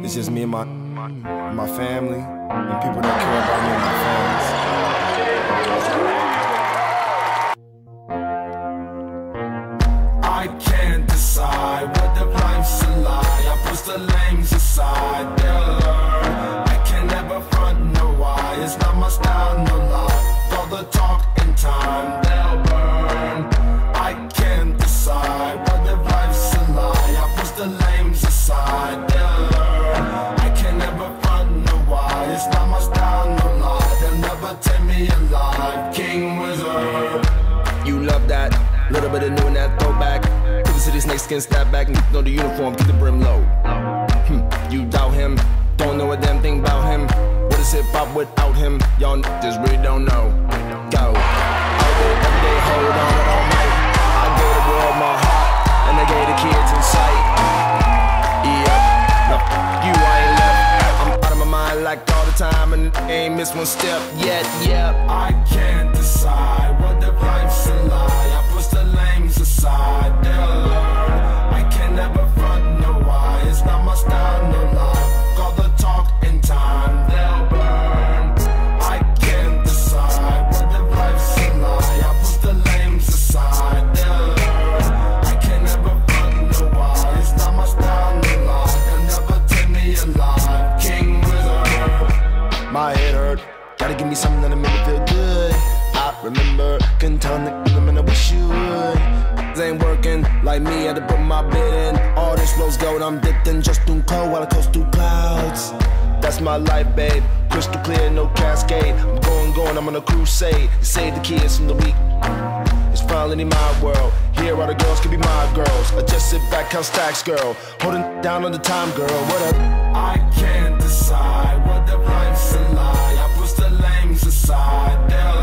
It's just me and my family and people that care about me and my fans. I can't decide whether life's a lie. I push the lames aside, they'll learn. I can never front, no why. It's not my style, no lie. All the talk in time, they'll burn. I can't decide whether life's a lie. I push the lames aside, they'll learn. I can never front, no why. It's not my style, no lie. They'll never take me alive. King Wizard. You love that, little bit of new in that throwback. To this next skin, snap back and know the uniform, keep the brim low. You doubt him, don't know a damn thing about him. What is hip hop without him? Y'all just really don't know. Go. All day, every day, hold on with all might. I gave the world my heart, and I gave the kids in sight. Yeah, no, you ain't left. I'm out of my mind like all the time, and ain't missed one step yet. Yeah, I can't decide whether life's a lie. I push the lames aside. My head hurt, gotta give me something that'll make me feel good. I remember, couldn't tell them and I wish you would. This ain't working, like me, had to put my bid in. All this rose gold, I'm dipped in just through cold while I coast through clouds. That's my life, babe, crystal clear, no cascade. I'm going, I'm on a crusade. Save the kids from the weak. It's finally my world. Here all the girls can be my girls. I just sit back, count stacks, girl. Holding down on the time, girl. What up? I can't decide whether life's a lie. I push the lames aside. They'll